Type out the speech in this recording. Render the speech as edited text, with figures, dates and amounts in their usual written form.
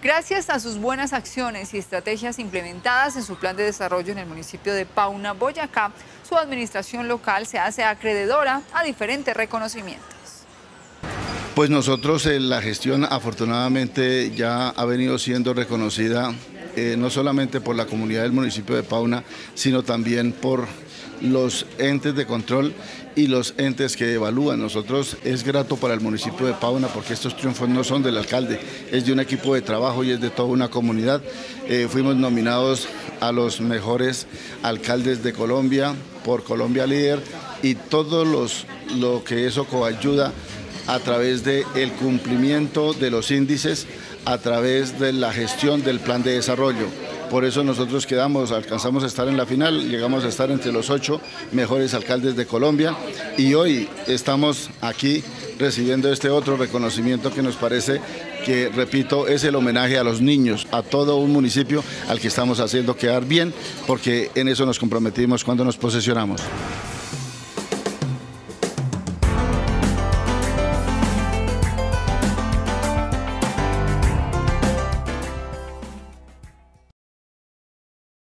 Gracias a sus buenas acciones y estrategias implementadas en su plan de desarrollo en el municipio de Pauna, Boyacá, su administración local se hace acreedora a diferentes reconocimientos. Pues nosotros la gestión afortunadamente ya ha venido siendo reconocida no solamente por la comunidad del municipio de Pauna, sino también por los entes de control y los entes que evalúan. Nosotros es grato para el municipio de Pauna porque estos triunfos no son del alcalde, es de un equipo de trabajo y es de toda una comunidad. Fuimos nominados a los mejores alcaldes de Colombia por Colombia Líder y todo lo que eso coayuda a través del cumplimiento de los índices, a través de la gestión del plan de desarrollo. Por eso nosotros alcanzamos a estar en la final, llegamos a estar entre los 8 mejores alcaldes de Colombia y hoy estamos aquí recibiendo este otro reconocimiento que nos parece que, repito, es el homenaje a los niños, a todo un municipio al que estamos haciendo quedar bien, porque en eso nos comprometimos cuando nos posesionamos.